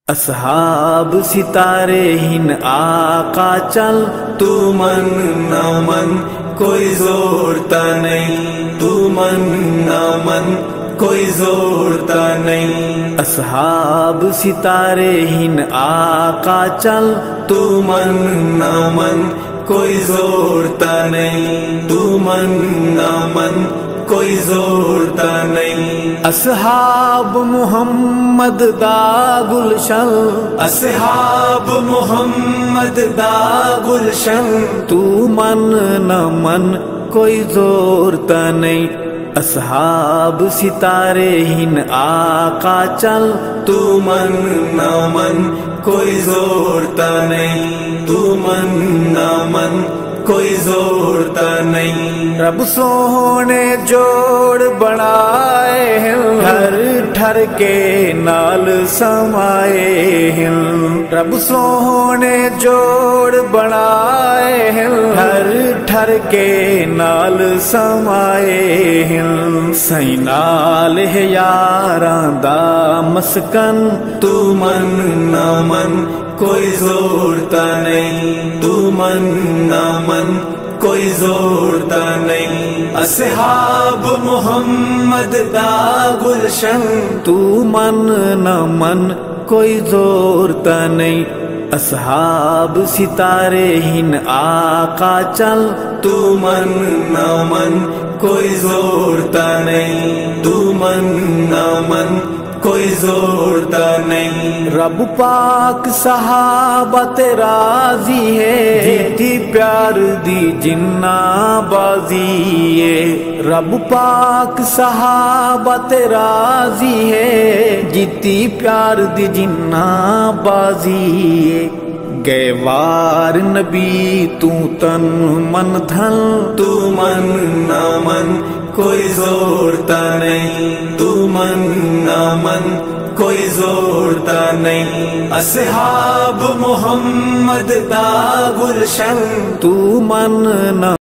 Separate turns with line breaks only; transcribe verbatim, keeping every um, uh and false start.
اصحاب ستارے ہن آقا چل، تو من نہ من کوئی زورتا نہیں، تو من نہ من کوئی زورتا نہیں۔ اصحاب ستارے ہن آقا چل، تو من نہ من کوئی زورتا نہیں، تو من نہ من کوئی زورتا نہیں۔ اصحاب محمد دا گلشن، اصحاب محمد دا گلشن، تو من نہ من کوئی زورتا نہیں۔ اصحاب ستارے ہن آقا چل، تو من نہ من کوئی زورتا نہیں، تو من نہ من کوئی زورتا نہیں۔ رب سونے جوڑ بنائے ہیں، ہر ٹھر کے نال سمائے ہیں۔ رب سونے جوڑ بنائے ہیں، ہر ٹھر کے نال سمائے ہیں۔ سائیں نال ہے یاراں دا مسکن، تو من نہ من کوئی زورتا نہیں، تو من نہ من کوئی زورتا نہیں۔ اصحاب محمد دا گلشن، تو من نہ من کوئی زورتا نہیں۔ اصحاب ستارے ہن آقا چل، تو من نہ من کوئی زورتا نہیں، تو من نہ من کوئی زورتا نہیں۔ رب پاک صحابہ تے راضی ہے، جیتی پیار دی جنہ بازی ہے۔ رب پاک صحابہ تے راضی ہے، جیتی پیار دی جنہ بازی ہے۔ گئے وار نبی تو تن من دھن، تو من نہ من کوئی زورتا نہیں، تو من نہ من کوئی زورتا نہیں۔ اصحاب محمد دا گلشن، تو من نہ